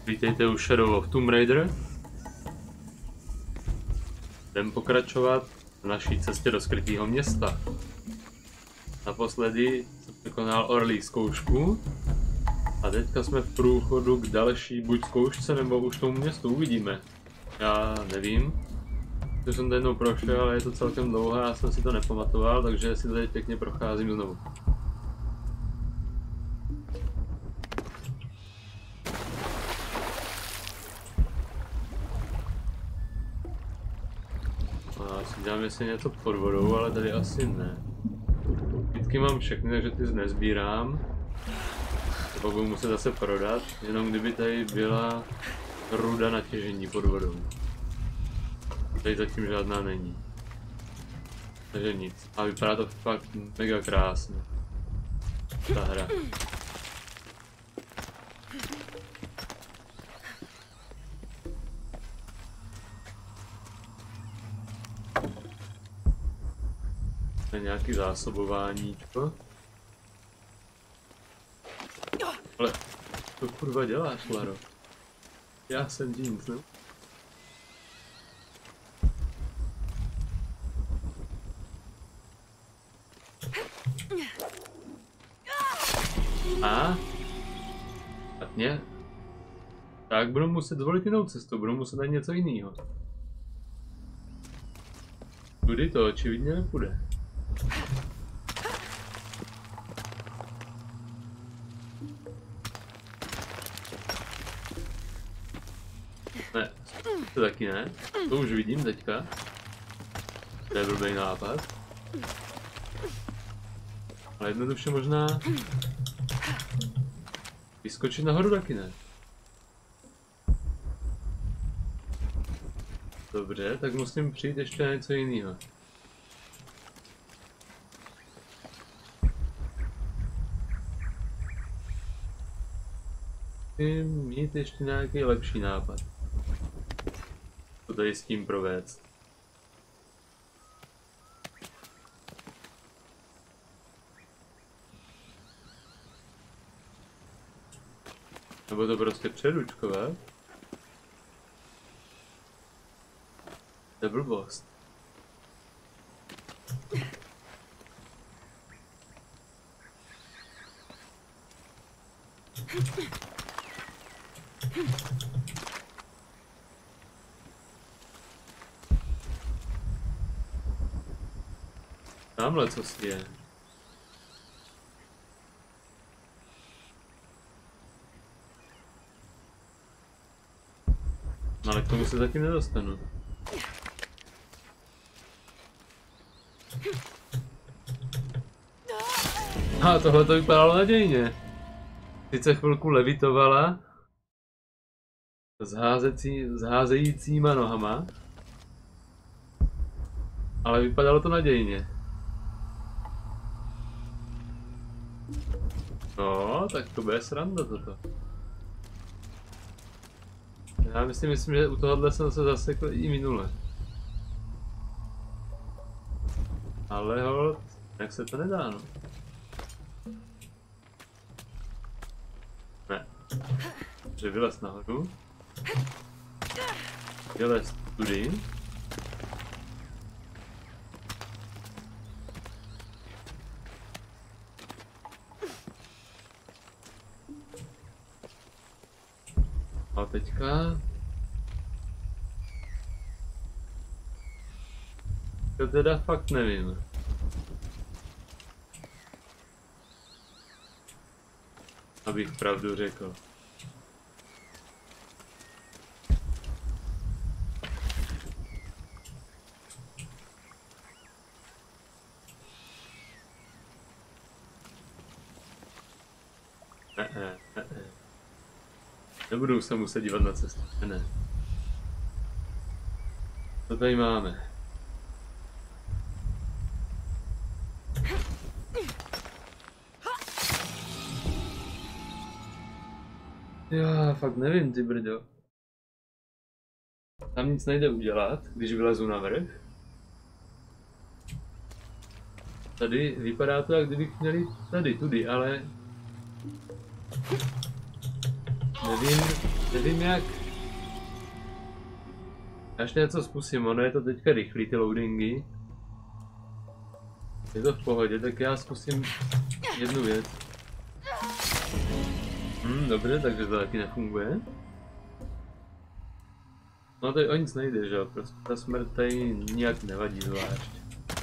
Vítejte u Shadow of Tomb Raider. Jdem pokračovat v naší cestě do skrytého města. Naposledy jsem vykonal Orlí zkoušku a teďka jsme v průchodu k další buď zkoušce nebo už tomu městu, uvidíme. Já nevím. Když jsem to jednou prošel, ale je to celkem dlouhé, já jsem si to nepamatoval, takže si to teď pěkně procházím znovu. Dělám jestli něco pod vodou, ale tady asi ne. Kytky mám všechny, takže ty nezbírám. To budu muset zase prodat, jenom kdyby tady byla ruda na těžení pod vodou. Tady zatím žádná není. Takže nic. A vypadá to fakt mega krásně. Ta hra. To je nějaký zásobováníčko. Ale to kurva děláš, Laro? Já jsem Jeans, no? A? Špatně. Tak budu muset zvolit jinou cestu, budu muset najít něco jiného. Tudy to očividně nepůjde. Ne, to taky ne. To už vidím teďka. To je blbý nápad. Ale jednoduše možná vyskočit nahoru taky ne. Dobře, tak musím přijít ještě na něco jiného. Musím mít ještě nějaký lepší nápad. Co tady s tím provést. Nebo to prostě přeručkovat. To je blbost. Tamhle co si je. No ale k tomu se zatím nedostanu. A tohle to vypadalo nadějně. Sice chvilku levitovala s házejícíma nohama, ale vypadalo to nadějně. No, tak to bude sranda toto. Já myslím, že u tohohle jsem se zasekl i minule. Ale holt, jak se to nedá, no. Ne. Že vylez nahoru. Vylez tudy. A teďka... To teda fakt nevím. Abych pravdu řekl. Ne. Nebudu se muset dívat na cestu. Ne. Co tady máme? Já fakt nevím, ty brďo. Tam nic nejde udělat, když vylezu na vrch. Tady vypadá to, jak kdybych měl tady, tudy, ale... Nevím, Nevím jak. Já ještě něco zkusím, ono je to teďka rychlý ty loadingy. Je to v pohodě, tak já zkusím jednu věc. Dobře, takže to taky nefunguje. No tady o nic nejde, že jo, prostě ta smrt tady nijak nevadí zvlášť.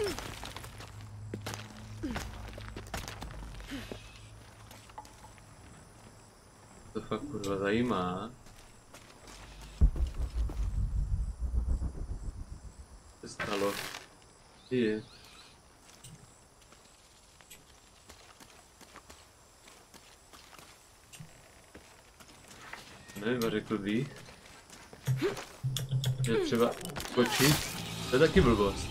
To fakt kurva zajímá. Co se stalo? Je. Nevím, řekl bych, že třeba skočit, to je taky blbost.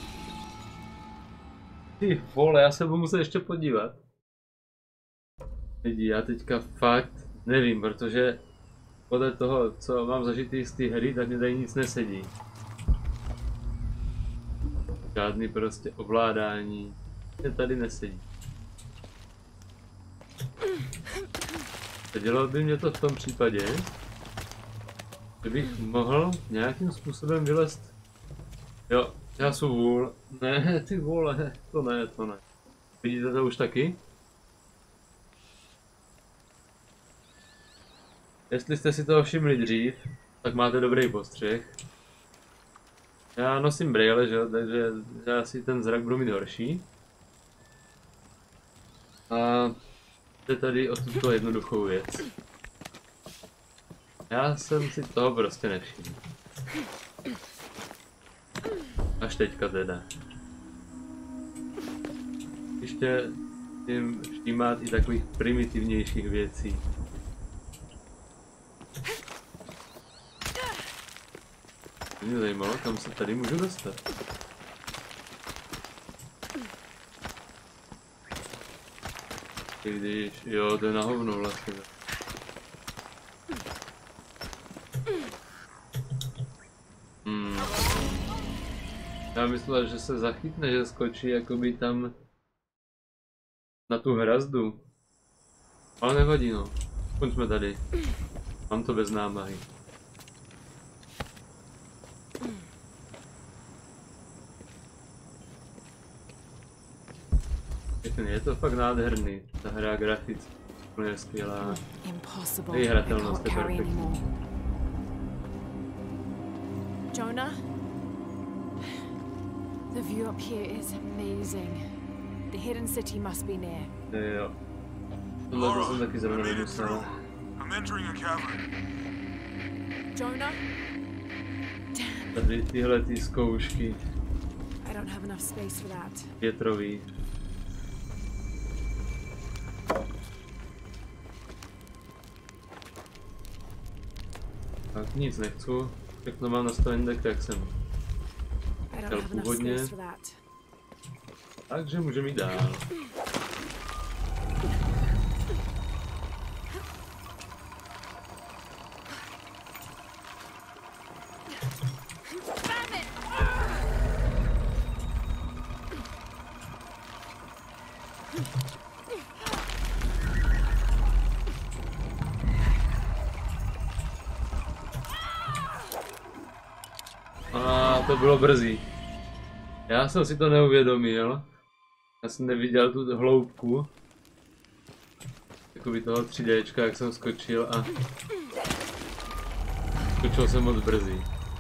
Ty vole, já se budu muset ještě podívat. Lidi, já teďka fakt nevím, protože podle toho, co mám zažitý z té hry, tak mě tady nic nesedí. Žádný prostě ovládání mě tady nesedí. Dělalo by mě to v tom případě, že bych mohl nějakým způsobem vylézt. Jo, já jsem vůl. Ne, ty vole, to ne, to ne. Vidíte to už taky? Jestli jste si toho všimli dřív, tak máte dobrý postřeh. Já nosím brýle, že? Takže já si ten zrak budu mít horší. A jde tady o tuto jednoduchou věc. Já jsem si toho prostě nevšiml. Až teďka teda. Ještě tím všímat i takových primitivnějších věcí. Mě zajímalo, kam se tady můžu dostat. I když, jo, to je na hovno vlastně. Já myslel, že se zachytne, že skočí jakoby tam na tu hrazdu. Ale nevadí no. Aspoň jsme tady. Mám to bez námahy. Je to fakt nádherný. Ta hra graficky je skvělá. Její hratelnost je perfektní. Jonah? The view up here is amazing. The hidden city must be near. Jo. Tohle jsem taky zrovna nemusel. Jonah? Tady tyhle ty zkoušky. I don't have enough space for that. Větrový. Tak nic nechci. Všechno mám nastavené tak, jak jsem chtěl původně. Takže můžeme jít dál. To bylo brzy. Já jsem si to neuvědomil. Já jsem neviděl tu hloubku. Jakoby toho 3Dčka, jak jsem skočil a skočil jsem moc brzy.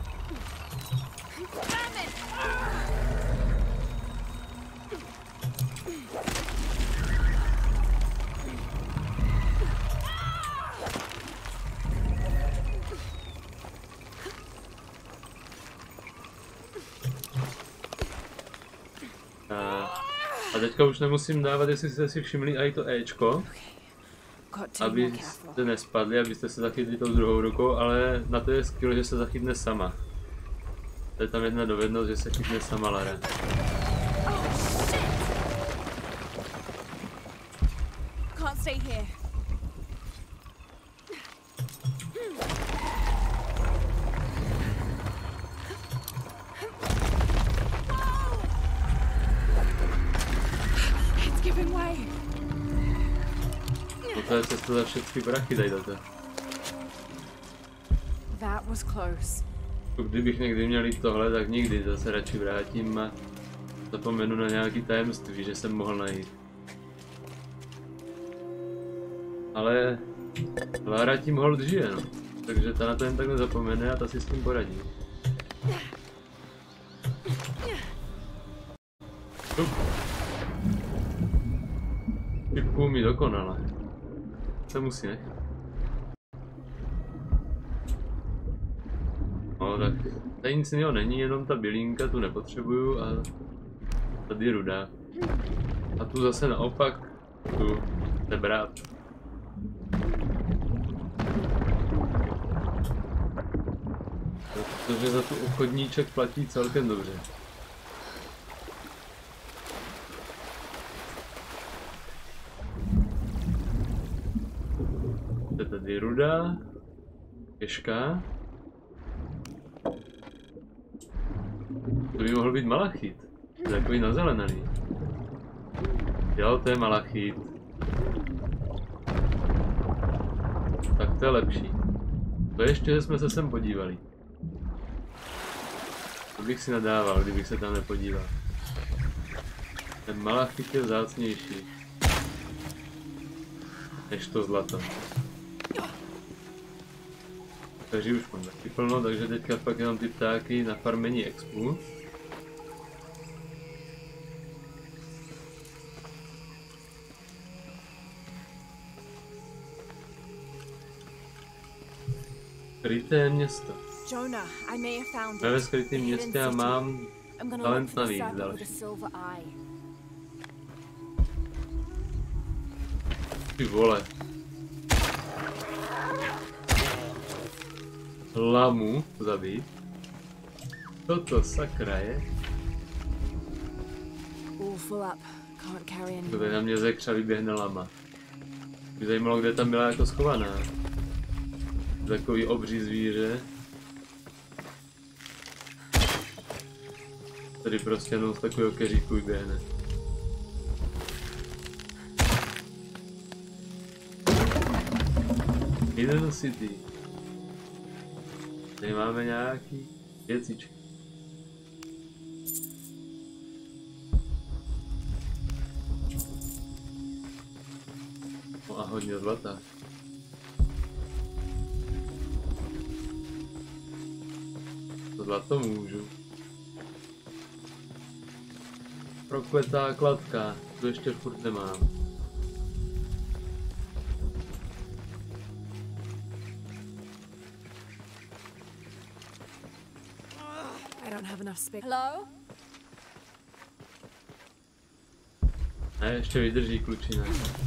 A teďka už nemusím dávat, jestli jste si všimli, i to Ečko, abyste nespadli, abyste se zachytli tou druhou rukou, ale na to je skill, že se zachytne sama. To je tam jedna dovednost, že se chytne sama Lara. To je cesta za všechny prachy tady do toho. That was close. Kdybych někdy měl jít tohle, tak nikdy zase radši vrátím a zapomenu na nějaký tajemství, že jsem mohl najít. Ale Lara tím hold žije, no. Takže ta na to jen takhle zapomene a ta si s tím poradí. Šipku umí dokonale. Se musí nechat. No tak tady nic jiného není, jenom ta bělínka tu nepotřebuju a tady rudá. A tu zase naopak tu sebrat. Protože za tu obchodníček platí celkem dobře. To je tady ruda, těžká. To by mohl být malachit. To je takový nazelenaný. Jo, to je malachit. Tak to je lepší. To ještě, že jsme se sem podívali. To bych si nadával, kdybych se tam nepodíval. Ten malachit je vzácnější než to zlato. Takže už mám taky plno, takže teďka pak jenom ty ptáky na farmení expu. Skryté město. Jonah, I may have found Jsme ve it. skrytém městě a mám I'm gonna talent look for the navíc serpent with další. the silver eye. Ty vole. Lamu zabít. Toto sakra je. All full up. Can't carry any To more. tady na mě zekřa vyběhne lama. Mě zajímalo, kde tam byla jako schovaná. Takový obří zvíře. Tady prostě jenom z takového keříku vyběhne. Hidden City. Tady máme nějaký věcičky. No a hodně zlata. To zlato můžu. Prokletá kladka, to ještě furt nemám. I don't have enough space. Hello? Ne, ještě vydrží klučina.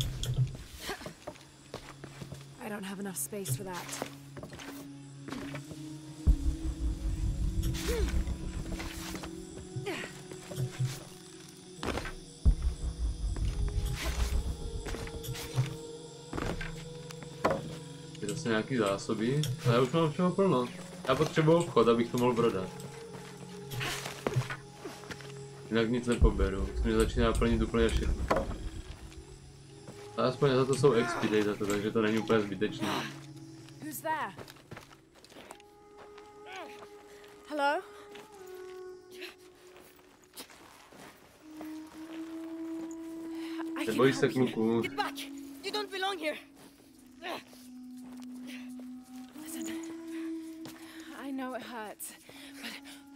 I don't have enough space for that. Je zase nějaký zásoby, ale já už mám všeho plno. Já potřebuji obchod, abych to mohl prodat. Jinak nic nepoberu, už mě začíná plnit úplně všechno. A aspoň za to jsou XP, dej za to, takže to není úplně zbytečný. Who's there? Hello? I can Neboj se, help you. kluku. Get back! You don't belong here! Listen, I know it hurts, but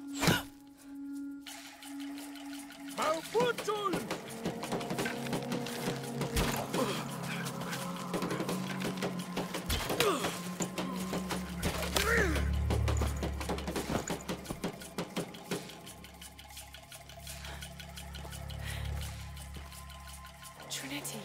Trinity.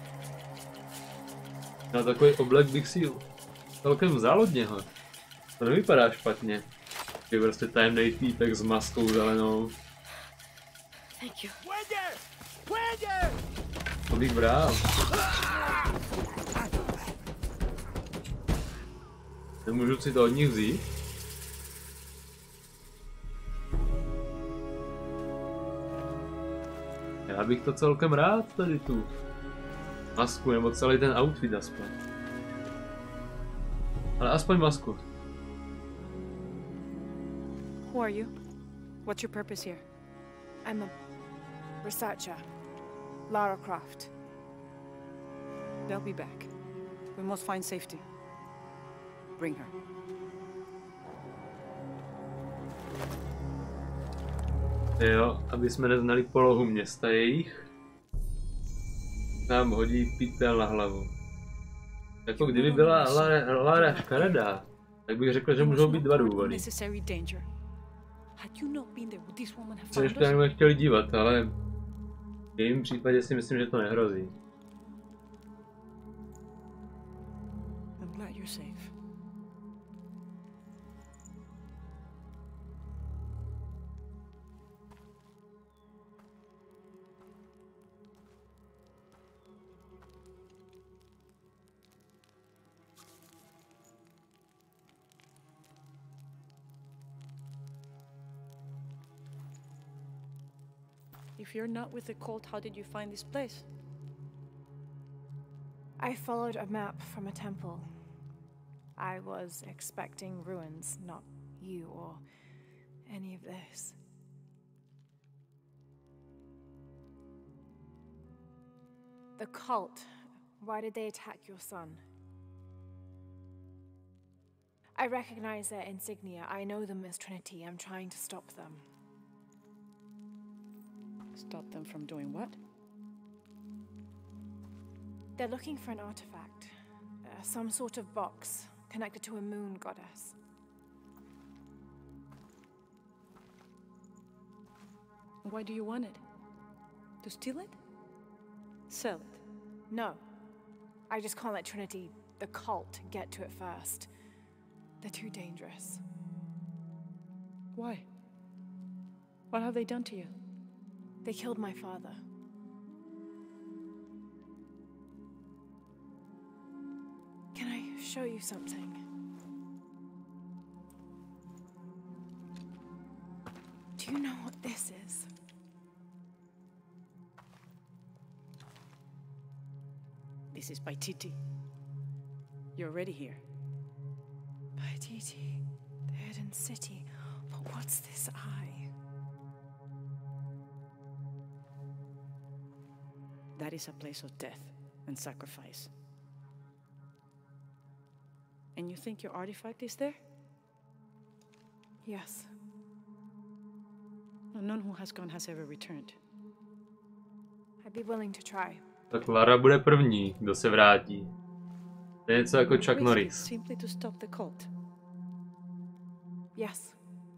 Na takový oblek bych si celkem vzal od něho. To nevypadá špatně. Je prostě tajemnej týpek s maskou zelenou. Thank you. To bych bral. Nemůžu si to od nich vzít? Já bych to celkem rád tady tu masku, nebo celý ten outfit aspoň. Ale aspoň masku. Who are you? What's your purpose here? I'm a researcher. Lara Croft. They'll be back. We must find safety. Bring her. Jo, aby jsme neznali polohu města jejich, nám hodí pytel na hlavu. Jako kdyby byla Lara škaredá, tak bych řekl, že můžou být dva důvody. Se ještě tak nechtěli dívat, ale v jejím případě si myslím, že to nehrozí. If you're not with the cult, how did you find this place? I followed a map from a temple. I was expecting ruins, not you or any of this. The cult, why did they attack your son? I recognize their insignia. I know them as Trinity. I'm trying to stop them. Stop them from doing what? They're looking for an artifact. Some sort of box connected to a moon goddess. Why do you want it? To steal it? Sell it? No. I just can't let Trinity, the cult, get to it first. They're too dangerous. Why? What have they done to you? They killed my father. Can I show you something? Do you know what this is? This is Paititi. You're already here. Paititi, the hidden city. But what's this eye? That is a place of death and sacrifice. And you think your artifact is there? Yes. None who has gone has ever returned. I'd be willing to try. Tak Lara bude první, kdo se vrátí. To je něco jako Chuck Norris. Simply to stop the cult. Yes.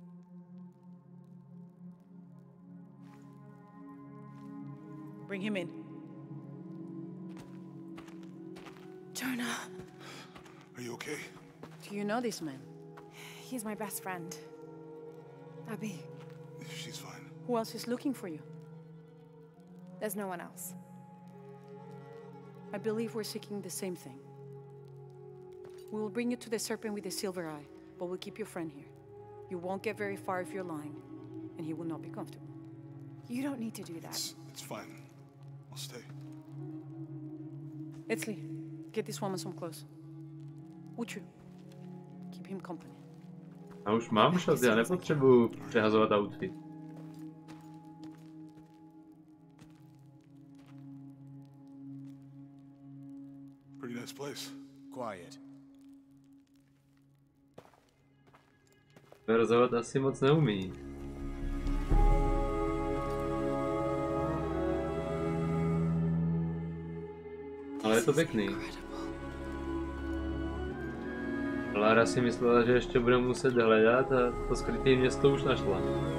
Bring him in. Jonah. Are you okay? Do you know this man? He's my best friend. Abby. She's fine. Who else is looking for you? There's no one else. I believe we're seeking the same thing. We will bring you to the serpent with the silver eye, but we'll keep your friend here. You won't get very far if you're lying, and he will not be comfortable. You don't need to do that. It's fine. I'll stay. Etzli, get this woman some clothes. Uchu, keep him company. A už mám šaty, já nepotřebuji přehazovat outfit. Pretty nice place. Quiet. Verzovat asi moc neumí. Ale je to pěkný. Lara si myslela, že ještě bude muset hledat a to skryté město už našla.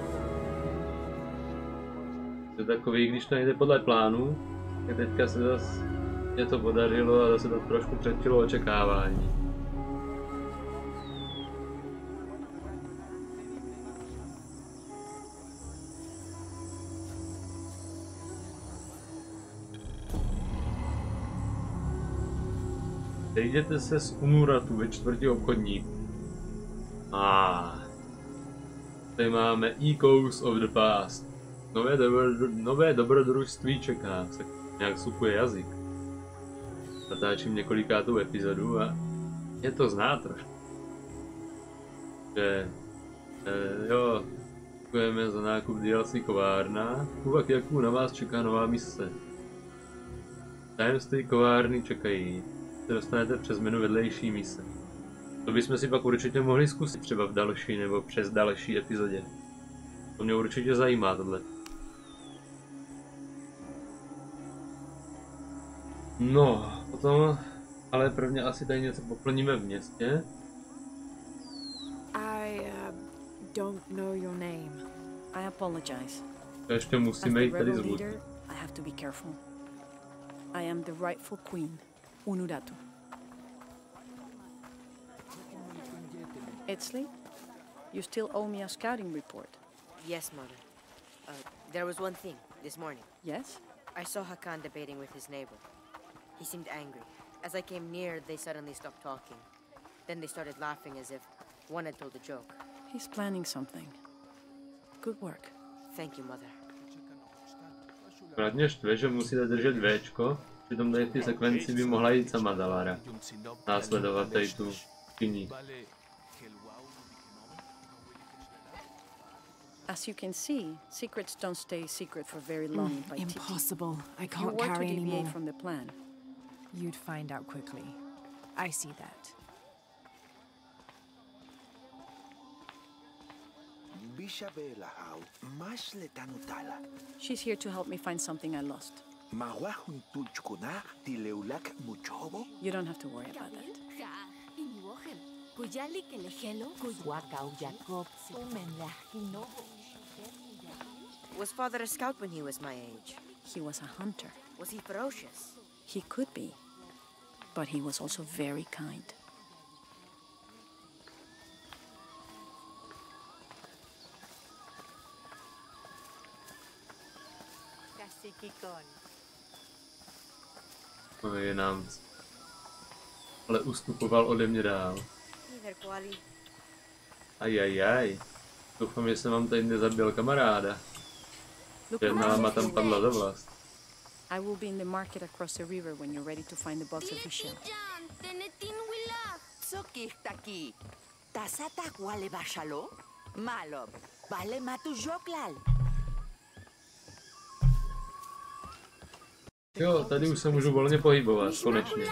Je takový, když to nejde podle plánu, tak teďka se zase je to podařilo a zase to trošku předčilo očekávání. Sejděte se z Umuratu ve čtvrti obchodníků. Tady máme Echoes of the Past. Nové dobrodružství čeká, se nějak supuje jazyk. Natáčím několikátou epizodu a je to znát trošku. Že Jo, děkujeme za nákup DLC kovárna. Uvak jaků na vás čeká nová mise. Tajemství kovárny čekají. Se dostanete přes menu vedlejší mise. To bychom si pak určitě mohli zkusit třeba v další nebo přes další epizodě. To mě určitě zajímá tohle. No, potom, ale prvně asi tady něco poplníme v městě. I don't know your name. I apologize. A ještě As musíme the jít tady rebel zvuk. leader, I have to be careful. I am the rightful queen, Unuratu. Etzli, you still owe me a scouting report. Yes, Mother. There was one thing this morning. Yes? I saw Hakan debating with his neighbor. He seemed angry. As I came near, they suddenly stopped talking. Then they started laughing as if one had told a joke. He's planning something. Good work. Thank you, Mother. Hlavně štve, že musíte držet Včko, přitom tady v té sekvenci by mohla jít sama Zalara. Následovat tady tu kyní. As you can see, secrets don't stay secret for very long in Paititi. Impossible. I If you can't were to carry deviate anymore. from the plan, You'd find out quickly. I see that. Bishabela hau, mas letanutala. she's here to help me find something I lost. Mawahun tulchukunar tileulak muchobo. You don't have to worry about that. Was Father a scout when he was my age? He was a hunter. Was he ferocious? He could be, but he was also very kind. To je nám. Ale ustupoval ode mě dál. Neither, Kuali. Ajajaj. Doufám, že jsem vám tady nezabil kamaráda. Look Jedna around. lama tam padla za vlast. I will be in the market across the river when you're ready to find the box of fish shell. Sokihtaky. Tasata wale bashalo? Malob. Vale matu joklal. Jo, tady už se můžu volně pohybovat, konečně.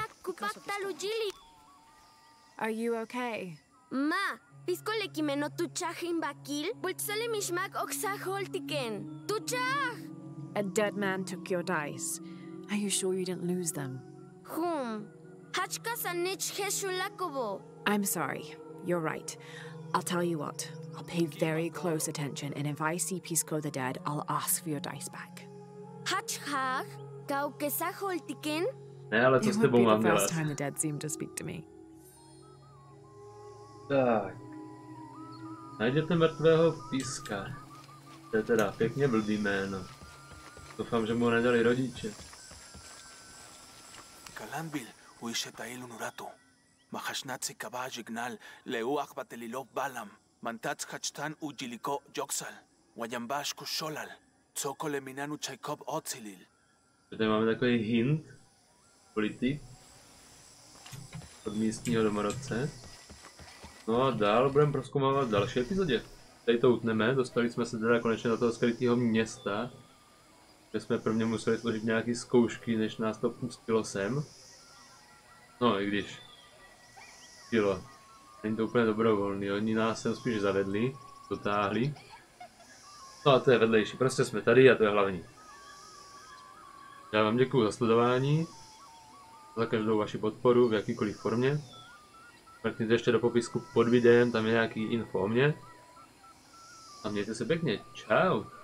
Are you okay? Ma, piskole kimeno tuchahim bakil, bultsole mishmak oxaholtiken. Tuchah! A dead man took your dice. Are you sure you didn't lose them? Hachka sanich heshulakobo. I'm sorry. You're right. I'll tell you what. I'll pay very close attention, and if I see Pisco the dead, I'll ask for your dice back. Hachhag, kaukesaholtiken. Ne, ale co It s won't tebou be mám the dělat? first time the dead seem to speak to me. Tak. Najděte mrtvého píska. To je teda pěkně blbý jméno. Doufám, že mu ho nedali rodiče. Kalanbil, uishetail unuratu. Mahashnatsi kabajignal, leuak batelilov balam. Mantats hachtan ujiliko joksal. Wayambash kusholal. Tsokole minanu chaikob otzilil. Tady máme takový hint. Politik. Od místního domorodce. No a dál budeme prozkoumávat v další epizodě. Tady to utneme, dostali jsme se teda konečně do toho skrytého města, kde jsme prvně museli složit nějaké zkoušky, než nás to pustilo sem. No i když pustilo. Není to úplně dobrovolný, oni nás sem spíš zavedli, dotáhli. No a to je vedlejší, prostě jsme tady a to je hlavní. Já vám děkuju za sledování, za každou vaši podporu v jakýkoliv formě. Mrkněte ještě do popisku pod videem, tam je nějaký info o mě. A mějte se pěkně, čau.